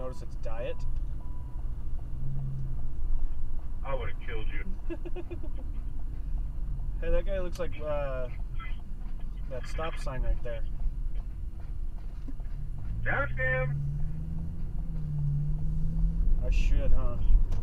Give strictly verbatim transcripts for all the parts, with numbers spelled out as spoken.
notice it's diet. I would have killed you. Hey, that guy looks like uh, that stop sign right there. Dash cam. I should, huh?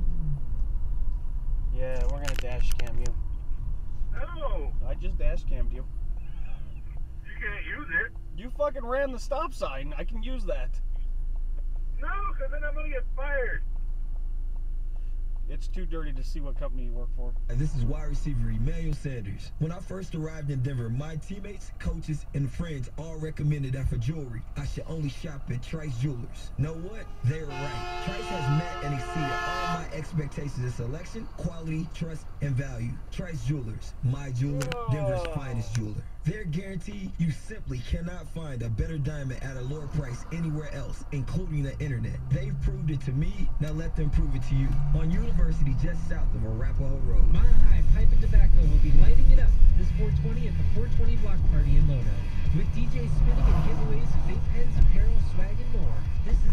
Yeah, we're gonna dash cam you. No. I just dash cammed you. You can't use it. You fucking ran the stop sign. I can use that. No, because then I'm gonna get fired. It's too dirty to see what company you work for. This is wide receiver Emmanuel Sanders. When I first arrived in Denver, my teammates, coaches, and friends all recommended that for jewelry, I should only shop at Trice Jewelers. Know what? They're right. Trice has met and exceeded all my expectations in selection, quality, trust, and value. Trice Jewelers, my jeweler, Denver's finest jeweler. They're guaranteed you simply cannot find a better diamond at a lower price anywhere else, including the internet. They've proved it to me, now let them prove it to you. On University just south of Arapahoe Road. Mile High Pipe and Tobacco will be lighting it up this four twenty at the four twenty block party in Lono. With D J spinning and giveaways, vape pens, apparel, swag, and more. This is